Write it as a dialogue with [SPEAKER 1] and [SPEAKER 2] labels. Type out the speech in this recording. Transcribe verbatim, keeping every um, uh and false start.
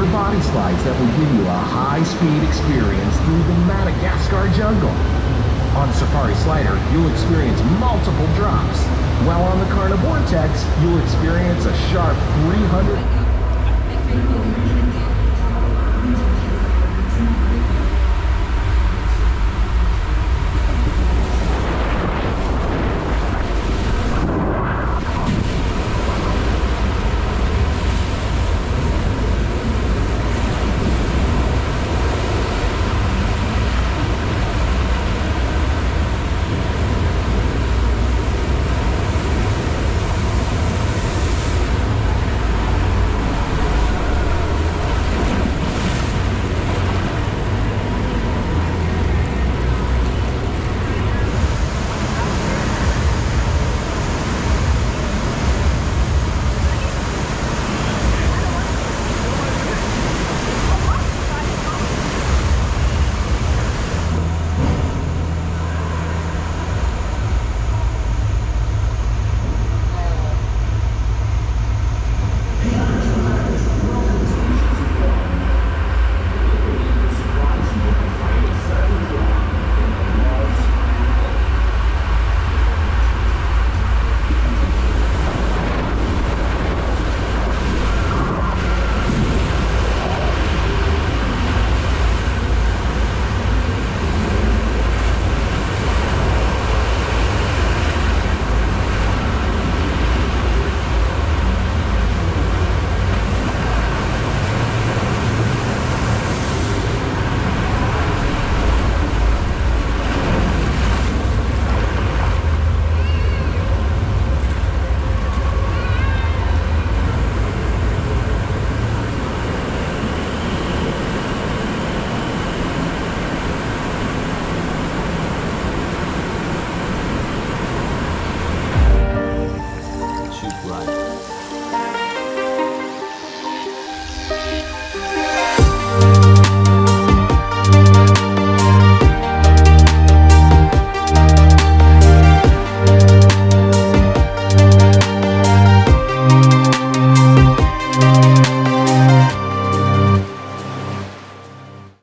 [SPEAKER 1] four body slides that will give you a high-speed experience through the Madagascar jungle. On Safari Slider, you'll experience multiple drops, while on the Carnivortex, you'll experience a sharp three hundred...